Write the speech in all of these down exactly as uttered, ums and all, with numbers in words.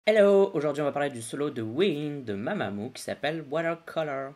Hello, aujourd'hui on va parler du solo de Win de Mamamoo qui s'appelle Watercolor.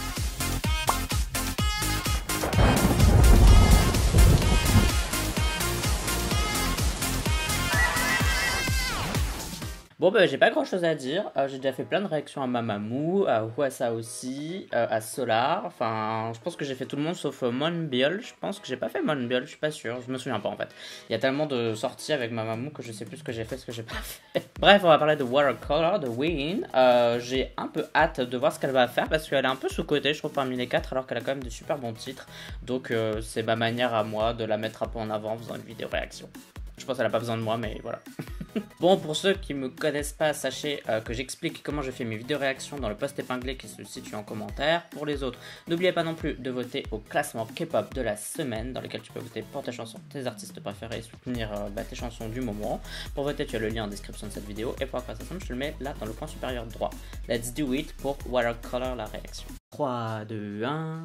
Bon bah j'ai pas grand chose à dire, euh, j'ai déjà fait plein de réactions à Mamamoo, à Hwasa aussi, euh, à Solar, enfin je pense que j'ai fait tout le monde sauf euh, Monbiol, je pense que j'ai pas fait Monbiol, je suis pas sûr, je me souviens pas en fait. Il y a tellement de sorties avec Mamamoo que je sais plus ce que j'ai fait, ce que j'ai pas fait. Bref, on va parler de Watercolor de Win, euh, j'ai un peu hâte de voir ce qu'elle va faire parce qu'elle est un peu sous-cotée je trouve parmi les quatre alors qu'elle a quand même de super bons titres, donc euh, c'est ma manière à moi de la mettre un peu en avant en faisant une vidéo réaction. Je pense qu'elle a pas besoin de moi, mais voilà. Bon, pour ceux qui me connaissent pas, sachez euh, que j'explique comment je fais mes vidéos réactions dans le post épinglé qui se situe en commentaire. Pour les autres, n'oubliez pas non plus de voter au classement K-pop de la semaine, dans lequel tu peux voter pour tes chansons, tes artistes préférés et soutenir euh, bah, tes chansons du moment. Pour voter, tu as le lien en description de cette vidéo. Et pour la conversation, je te le mets là dans le coin supérieur droit. Let's do it pour Watercolor la réaction. trois, deux, un...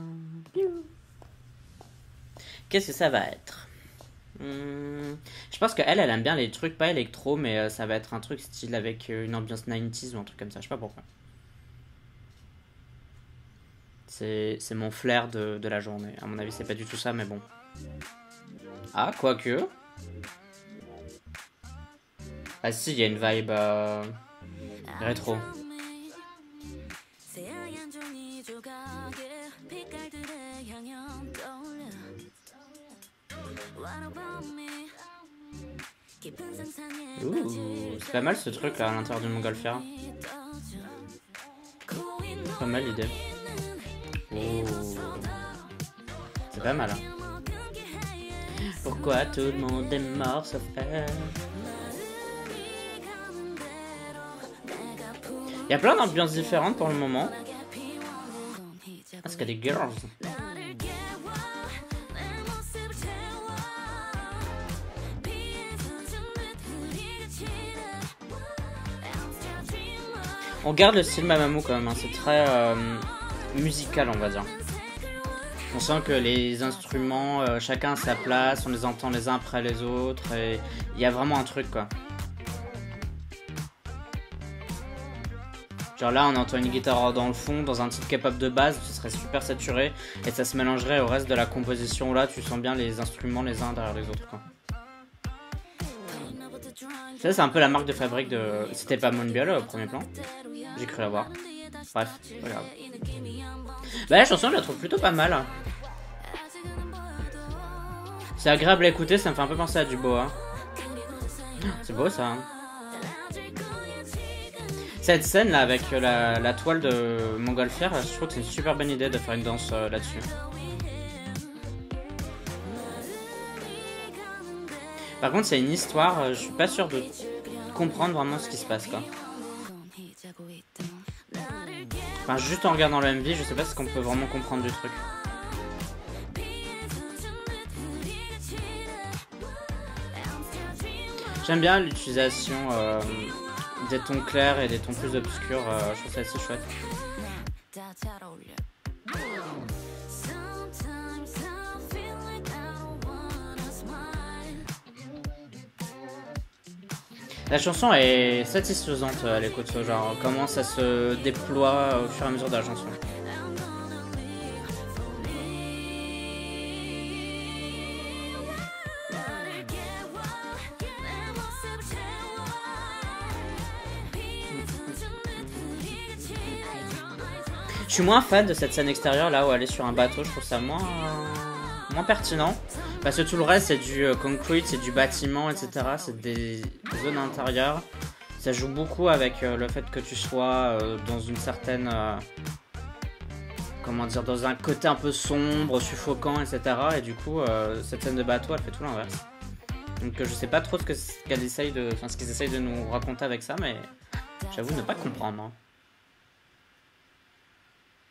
Qu'est-ce que ça va être? Hmm, je pense qu'elle, elle aime bien les trucs pas électro, mais euh, ça va être un truc style avec euh, une ambiance quatre-vingt-dix ou un truc comme ça, je sais pas pourquoi. C'est c'est mon flair de, de la journée. À mon avis, c'est pas du tout ça, mais bon. Ah, quoique. Ah si, il y a une vibe euh, rétro. Ouh, c'est pas mal ce truc là à l'intérieur du montgolfière. Pas mal l'idée. Oh, c'est pas mal. Hein. Pourquoi tout le monde est mort sauf elle? Il y a plein d'ambiances différentes pour le moment. Parce qu'il y a des girls. On garde le style Mamamoo quand même, hein. C'est très euh, musical on va dire. On sent que les instruments, euh, chacun à sa place, on les entend les uns après les autres, et il y a vraiment un truc quoi. Genre là on entend une guitare dans le fond, dans un titre K-pop de base, ce serait super saturé, et ça se mélangerait au reste de la composition, là tu sens bien les instruments les uns derrière les autres quoi. Ça c'est un peu la marque de fabrique de... C'était pas Monbiol au premier plan. J'ai cru l'avoir. Bref, regarde. Bah la chanson je la trouve plutôt pas mal. C'est agréable à écouter, ça me fait un peu penser à du boa. C'est beau ça. Hein. Cette scène là avec la, la toile de montgolfière, je trouve que c'est une super bonne idée de faire une danse euh, là-dessus. Par contre c'est une histoire, je suis pas sûr de comprendre vraiment ce qui se passe quoi. Enfin juste en regardant le M V, je sais pas ce qu'on peut vraiment comprendre du truc. J'aime bien l'utilisation euh, des tons clairs et des tons plus obscurs, euh, je trouve ça assez chouette. La chanson est satisfaisante à l'écoute, genre comment ça se déploie au fur et à mesure de la chanson. Je suis moins fan de cette scène extérieure là où elle est sur un bateau, je trouve ça moins, moins pertinent. Parce que tout le reste c'est du euh, concrete, c'est du bâtiment, et cetera. C'est des zones intérieures. Ça joue beaucoup avec euh, le fait que tu sois euh, dans une certaine... Euh, comment dire, dans un côté un peu sombre, suffocant, et cetera. Et du coup, euh, cette scène de bateau, elle fait tout l'inverse. Donc euh, je sais pas trop ce que qu'elle essaye de, enfin ce qu'ils essayent de nous raconter avec ça, mais j'avoue ne pas comprendre. Hein.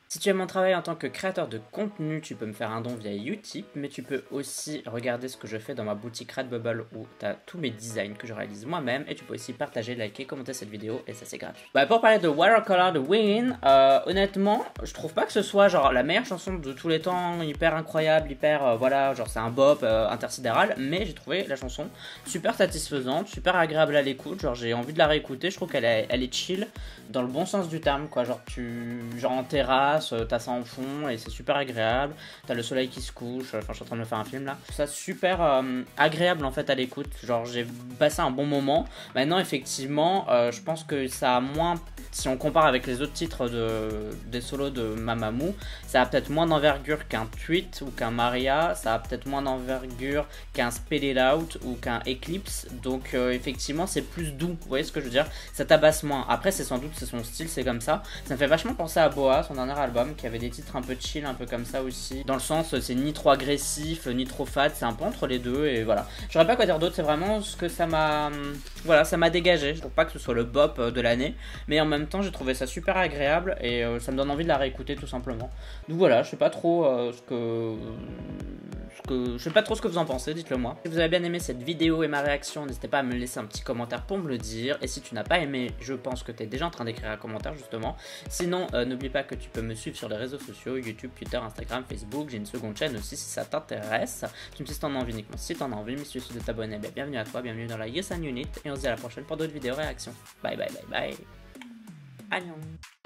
Si tu aimes mon travail en tant que créateur de contenu, tu peux me faire un don via Utip, mais tu peux aussi regarder ce que je fais dans ma boutique Redbubble où tu as tous mes designs que je réalise moi-même, et tu peux aussi partager, liker, commenter cette vidéo, et ça c'est gratuit. Bah, pour parler de Watercolor de Win, euh, honnêtement, je trouve pas que ce soit genre la meilleure chanson de tous les temps, hyper incroyable, hyper, euh, voilà, genre c'est un bop euh, intersidéral, mais j'ai trouvé la chanson super satisfaisante, super agréable à l'écoute, genre j'ai envie de la réécouter, je trouve qu'elle est, elle est chill, dans le bon sens du terme, quoi, genre tu, genre en terrasse, t'as ça en fond, et c'est super agréable, t'as le soleil qui se couche, enfin je suis en train de me faire un film là, je trouve ça super euh, agréable en fait à l'écoute, genre j'ai passé un bon moment. Maintenant effectivement, euh, je pense que ça a moins, si on compare avec les autres titres de, des solos de Mamamoo, ça a peut-être moins d'envergure qu'un Tweet ou qu'un Maria, ça a peut-être moins d'envergure qu'un Spell It Out ou qu'un Eclipse, donc euh, effectivement c'est plus doux, vous voyez ce que je veux dire, ça tabasse moins. Après c'est sans doute, c'est son style, c'est comme ça, ça me fait vachement penser à Boa, son dernier album, qui avait des titres un peu chill, un peu comme ça aussi, dans le sens c'est ni trop agressif, ni trop fat, c'est un peu entre les deux, et voilà. Je saurais pas quoi dire d'autre, c'est vraiment ce que ça m'a, voilà, ça m'a dégagé. Je trouve pas que ce soit le bop de l'année, mais en même temps j'ai trouvé ça super agréable, et euh, ça me donne envie de la réécouter tout simplement. Donc voilà, je sais pas trop euh, ce que... Ce que... Je sais pas trop ce que vous en pensez, dites-le moi. Si vous avez bien aimé cette vidéo et ma réaction, n'hésitez pas à me laisser un petit commentaire pour me le dire. Et si tu n'as pas aimé, je pense que tu es déjà en train d'écrire un commentaire justement. Sinon, euh, n'oublie pas que tu peux me suivre sur les réseaux sociaux, YouTube, Twitter, Instagram, Facebook. J'ai une seconde chaîne aussi si ça t'intéresse. Tu me dis si t'en as envie uniquement si t'en as envie. Mais si tu décides de t'abonner, bien, bienvenue à toi, bienvenue dans la Yes and Unit. Et on se dit à la prochaine pour d'autres vidéos réactions. Bye bye bye bye. Annyeong.